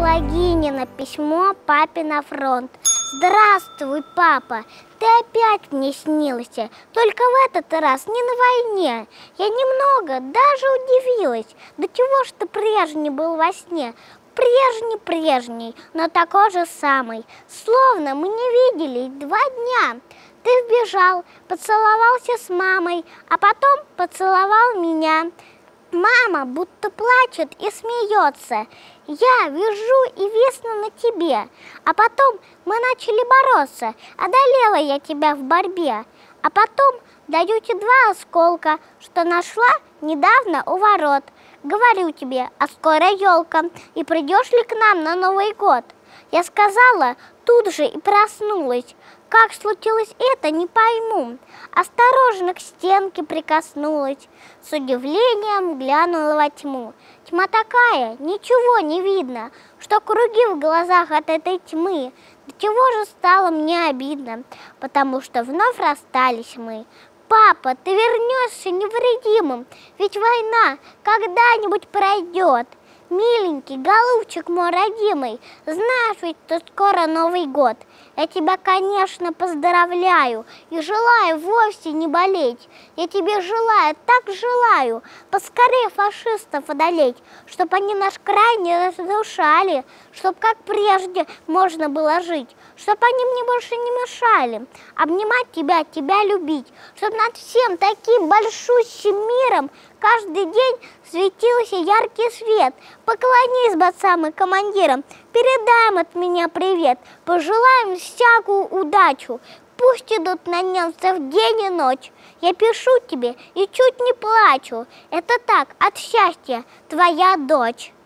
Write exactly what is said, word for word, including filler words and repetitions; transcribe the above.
Пелагинина письмо папе на фронт. Здравствуй, папа, ты опять мне снился, только в этот раз не на войне. Я немного даже удивилась, до чего ж ты прежний был во сне. Прежний-прежний, но такой же самый, словно мы не виделись два дня. Ты вбежал, поцеловался с мамой, а потом поцеловал меня. Мама будто плачет и смеется. Я вижу и висну на тебе. А потом мы начали бороться. Одолела я тебя в борьбе. А потом даю тебе два осколка, что нашла недавно у ворот. Говорю тебе, а скоро елка, и придешь ли к нам на Новый год? Я сказала, тут же и проснулась. Как случилось это, не пойму. Осторожно к стенке прикоснулась, с удивлением глянула во тьму. Тьма такая, ничего не видно, что круги в глазах от этой тьмы. До чего же стало мне обидно, потому что вновь расстались мы. Папа, ты вернешься невредимым, ведь война когда-нибудь пройдет. Миленький, голубчик мой родимый, знаешь ведь, что скоро Новый год. Я тебя, конечно, поздравляю и желаю вовсе не болеть. Я тебе желаю, так желаю, поскорее фашистов одолеть, чтоб они наш край не разрушали, чтоб как прежде можно было жить, чтоб они мне больше не мешали. Обнимать тебя, тебя любить, чтоб над всем таким большущим миром каждый день светился яркий свет. Поклонись бойцам и командирам, передаем от меня привет, пожелаем всякую удачу. Пусть идут на немцев день и ночь. Я пишу тебе и чуть не плачу. Это так, от счастья, твоя дочь.